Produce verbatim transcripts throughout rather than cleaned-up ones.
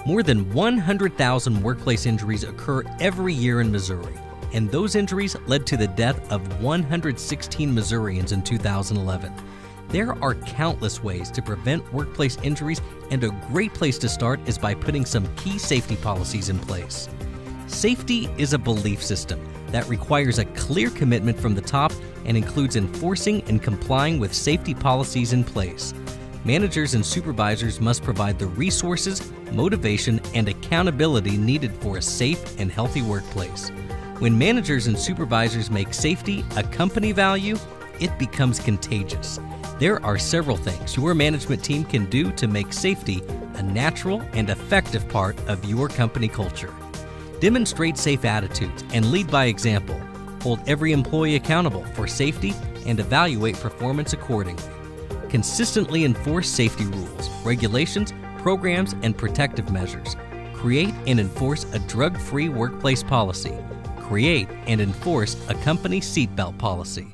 More than one hundred thousand workplace injuries occur every year in Missouri, and those injuries led to the death of one hundred sixteen Missourians in two thousand eleven. There are countless ways to prevent workplace injuries, and a great place to start is by putting some key safety policies in place. Safety is a belief system that requires a clear commitment from the top and includes enforcing and complying with safety policies in place. Managers and supervisors must provide the resources, motivation, and accountability needed for a safe and healthy workplace. When managers and supervisors make safety a company value, it becomes contagious. There are several things your management team can do to make safety a natural and effective part of your company culture. Demonstrate safe attitudes and lead by example. Hold every employee accountable for safety and evaluate performance accordingly. Consistently enforce safety rules, regulations, programs, and protective measures. Create and enforce a drug-free workplace policy. Create and enforce a company seatbelt policy.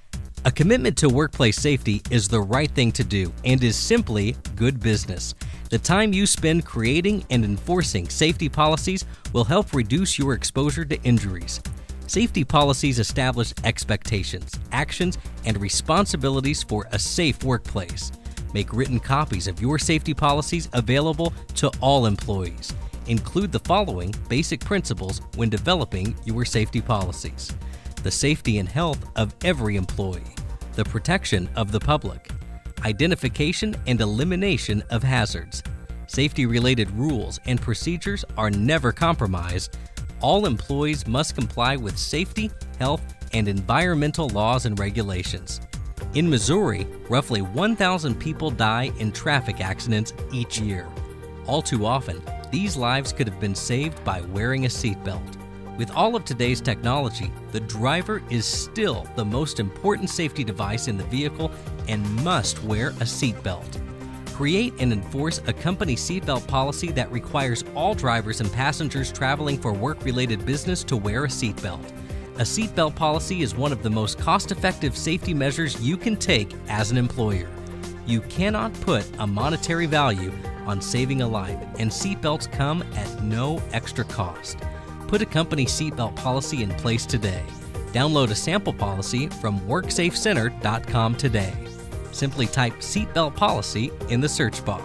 A commitment to workplace safety is the right thing to do and is simply good business. The time you spend creating and enforcing safety policies will help reduce your exposure to injuries. Safety policies establish expectations, actions, and responsibilities for a safe workplace. Make written copies of your safety policies available to all employees. Include the following basic principles when developing your safety policies: the safety and health of every employee, the protection of the public, identification and elimination of hazards. Safety-related rules and procedures are never compromised. All employees must comply with safety, health, and environmental laws and regulations. In Missouri, roughly one thousand people die in traffic accidents each year. All too often, these lives could have been saved by wearing a seatbelt. With all of today's technology, the driver is still the most important safety device in the vehicle and must wear a seatbelt. Create and enforce a company seatbelt policy that requires all drivers and passengers traveling for work-related business to wear a seatbelt. A seatbelt policy is one of the most cost-effective safety measures you can take as an employer. You cannot put a monetary value on saving a life, and seatbelts come at no extra cost. Put a company seatbelt policy in place today. Download a sample policy from work safe center dot com today. Simply type seatbelt policy in the search bar.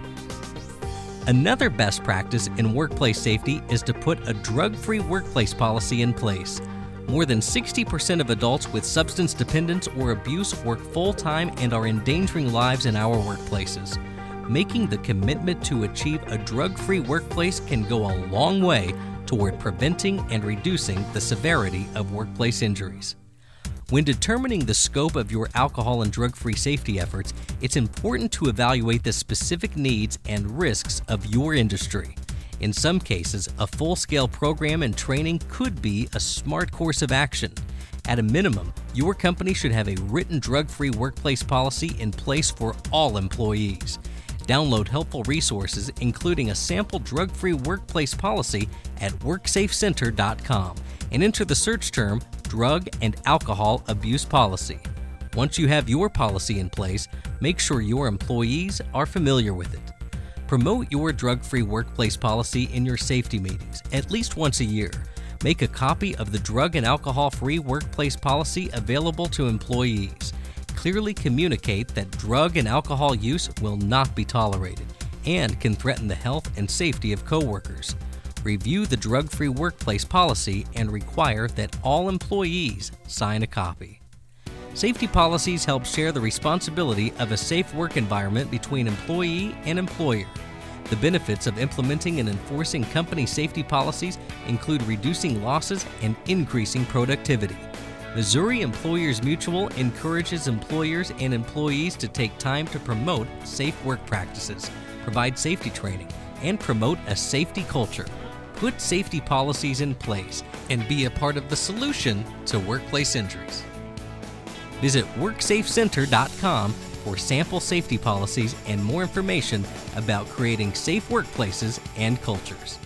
Another best practice in workplace safety is to put a drug-free workplace policy in place. More than sixty percent of adults with substance dependence or abuse work full-time and are endangering lives in our workplaces. Making the commitment to achieve a drug-free workplace can go a long way toward preventing and reducing the severity of workplace injuries. When determining the scope of your alcohol and drug-free safety efforts, it's important to evaluate the specific needs and risks of your industry. In some cases, a full-scale program and training could be a smart course of action. At a minimum, your company should have a written drug-free workplace policy in place for all employees. Download helpful resources, including a sample drug-free workplace policy at work safe center dot com and enter the search term Drug and Alcohol Abuse Policy. Once you have your policy in place, make sure your employees are familiar with it. Promote your drug-free workplace policy in your safety meetings at least once a year. Make a copy of the Drug and Alcohol-Free Workplace Policy available to employees. Clearly communicate that drug and alcohol use will not be tolerated and can threaten the health and safety of coworkers. Review the drug-free workplace policy and require that all employees sign a copy. Safety policies help share the responsibility of a safe work environment between employee and employer. The benefits of implementing and enforcing company safety policies include reducing losses and increasing productivity. Missouri Employers Mutual encourages employers and employees to take time to promote safe work practices, provide safety training, and promote a safety culture. Put safety policies in place and be a part of the solution to workplace injuries. Visit work safe center dot com for sample safety policies and more information about creating safe workplaces and cultures.